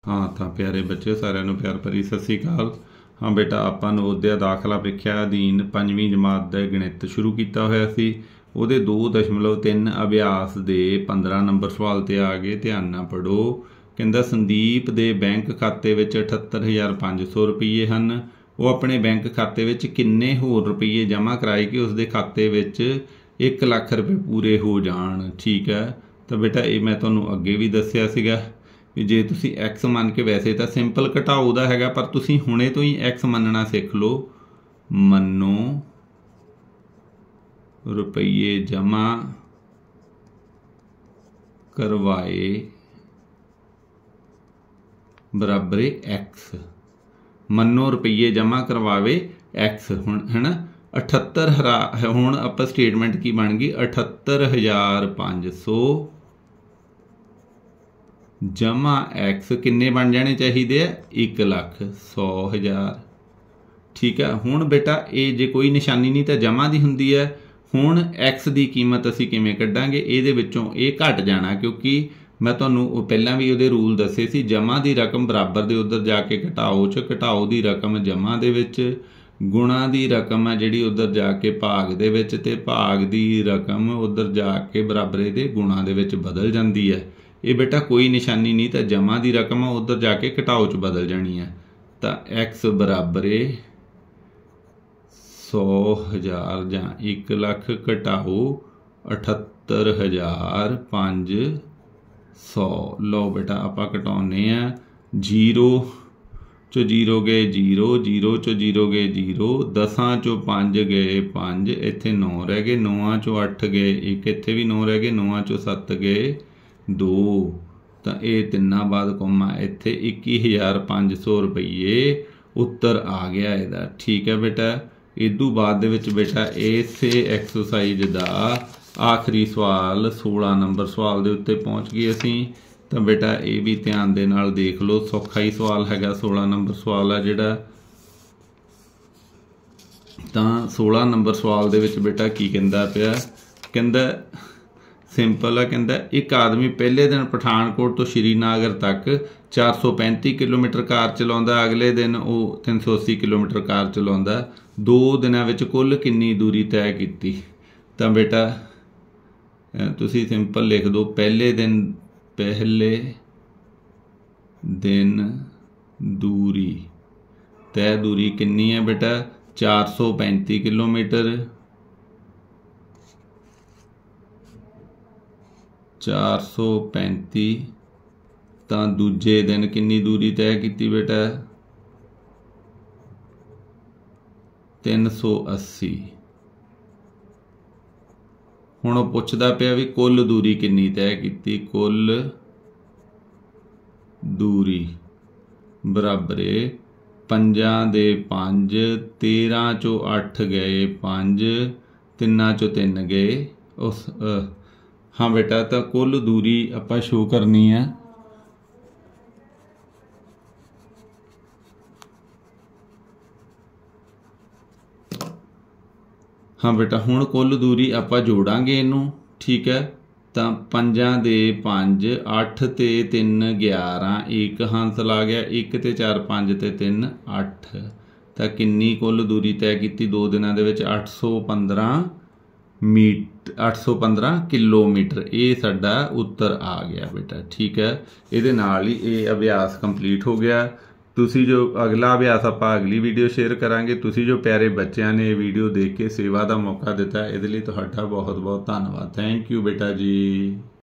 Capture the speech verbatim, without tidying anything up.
हाँ तो प्यारे बच्चों सारिਆਂ ਨੂੰ प्यार भरी सत श्री अकाल। हाँ बेटा ਆਪਾਂ ਨਵੋਦਿਆ ਦਾਖਲਾ ਪ੍ਰੀਖਿਆ ਅਧੀਨ ਪੰਜਵੀਂ ਜਮਾਤ ਦਾ ਗਣਿਤ ਸ਼ੁਰੂ ਕੀਤਾ ਹੋਇਆ ਸੀ। ਉਹਦੇ ਦੋ ਦਸ਼ਮਲਵ ਤਿੰਨ ਅਭਿਆਸ ਦੇ ਪੰਦਰਾਂ ਨੰਬਰ ਸਵਾਲ ਤੇ ਆ ਗਏ। ਧਿਆਨ ਨਾਲ ਪੜੋ। ਕਹਿੰਦਾ ਸੰਦੀਪ ਦੇ ਬੈਂਕ ਖਾਤੇ ਵਿੱਚ ਅਠੱਤਰ ਹਜ਼ਾਰ ਪੰਜ ਸੌ ਰੁਪਈਏ ਹਨ। ਉਹ ਆਪਣੇ ਬੈਂਕ ਖਾਤੇ ਵਿੱਚ ਕਿੰਨੇ ਹੋਰ ਰੁਪਈਏ ਜਮ੍ਹਾਂ ਕਰਾਏ ਕਿ ਉਸਦੇ ਖਾਤੇ ਵਿੱਚ ਇੱਕ ਲੱਖ ਰੁਪਏ ਪੂਰੇ ਹੋ ਜਾਣ। ਠੀਕ ਹੈ ਤਾਂ ਬੇਟਾ ਇਹ ਮੈਂ ਤੁਹਾਨੂੰ ਅੱਗੇ ਵੀ ਦੱਸਿਆ ਸੀਗਾ ਵੀ ਜੇ ਤੁਸੀਂ ਐਕਸ ਮੰਨ ਕੇ ਵੈਸੇ ਤਾਂ ਸਿੰਪਲ ਘਟਾਓ ਦਾ ਹੈਗਾ, ਪਰ ਤੁਸੀਂ ਹੁਣੇ ਤੋਂ ਹੀ ਐਕਸ ਮੰਨਣਾ ਸਿੱਖ ਲਓ। ਮੰਨੋ ਰੁਪਈਏ ਜਮ੍ਹਾਂ ਕਰਵਾਏ ਬਰਾਬਰ ਐਕਸ। ਮੰਨੋ ਰੁਪਈਏ ਜਮ੍ਹਾਂ ਕਰਵਾਵੇ ਐਕਸ। ਹੁਣ ਹੈ ਨਾ ਅਠੱਤਰ ਹਰਾ ਹੁਣ ਆਪਾਂ ਸਟੇਟਮੈਂਟ ਕੀ ਬਣ ਗਈ ਅਠੱਤਰ ਹਜ਼ਾਰ ਪੰਜ ਸੌ जमा एक्स किन्ने बन जाने चाहिए एक लख सौ हज़ार। ठीक है हुण बेटा ये जे कोई निशानी नहीं तो जमा की हुंदी है। हुण एक्स की कीमत असीं किवें कड्डांगे, इहदे विचों ये घट जाना क्योंकि मैं तुहानूं पहलां भी उहदे रूल दसे सी। जमा की रकम बराबर दे उधर जाके घटाओ च, घटाओ की रकम जमा दे विच, गुणा की रकम है जिहड़ी उधर जाके भाग दे विच, ते भाग की रकम उधर जाके बराबर दे गुणा दे विच बदल जाती है। ये बेटा कोई निशानी नहीं तो जमा की रकम उधर जाके घटाओ च बदल जानी है। तो एक्स बराबर सौ हज़ार जां एक लख घटाओ अठत्तर हज़ार पाँच सौ। लो बेटा आपां घटाउने आ। जीरो चो जीरो गए जीरो, जीरो चो जीरो गए जीरो, दसां चो पाँच गए पाँच, इत्थे नौ रह गए, नौआं चो अठ गए एक, इत्थे भी नौ रह गए, नौआं चो सत्त गए दो। तो ये तिना बाद कौमा इत्थे इक्की हज़ार पाँच सौ रुपये उत्तर आ गया इहदा। ठीक है बेटा इदू बाद दे विच बेटा इस एक्सरसाइज का आखिरी सवाल सोलह नंबर सवाल दे उत्ते पहुँच गए असीं। तो बेटा ये भी ध्यान दे नाल देख लो, सौखा ही सवाल हैगा। सोलह नंबर सवाल है जिहड़ा तो सोलह नंबर सवाल दे विच बेटा की कहंदा पिया, कहंदा सिंपल है। कहता एक आदमी पहले दिन पठानकोट तो श्रीनगर तक चार सौ पैंती किलोमीटर कार चलाता, अगले दिन वो तीन सौ अस्सी किलोमीटर कार चलाता। दो दिनों में कुल कितनी दूरी तय की। तो बेटा तुसी सिंपल लिख दो पहले दिन, पहले दिन दूरी तय दूरी कितनी है बेटा चार सौ पैंती किलोमीटर। चार सौ पैंती तो दूजे दिन कितनी दूरी तय की बेटा तीन सौ अस्सी। हुण पुछदा पिया भी कुल दूरी कितनी तय की। कुल दूरी बराबर पंजां दे पंज, तेरह चो अठ गए पंज, तिना चो तीन गए उस आ, हाँ बेटा तो कुल दूरी आपां शो करनी है। हाँ बेटा हुण कुल दूरी आपां जोड़ांगे इनू। ठीक है तो पंजां दे पंज, अठ ते तीन ग्यारह, एक हांसल आ गया, एक ते चार पाँच ते तीन अठ। तो किन्नी कुल दूरी तय की दो दिनों दे विच अठ सौ पंद्रह मीट अठ सौ पंद्रह किलोमीटर। ये साडा उत्तर आ गया बेटा। ठीक है ये नाल ही ये अभ्यास कंप्लीट हो गया। तुसी जो अगला अभ्यास आप अगली वीडियो शेयर करांगे। तुसी जो प्यारे बच्चों ने वीडियो देख के सेवा का मौका दिता, ये बहुत बहुत धन्यवाद। थैंक यू बेटा जी।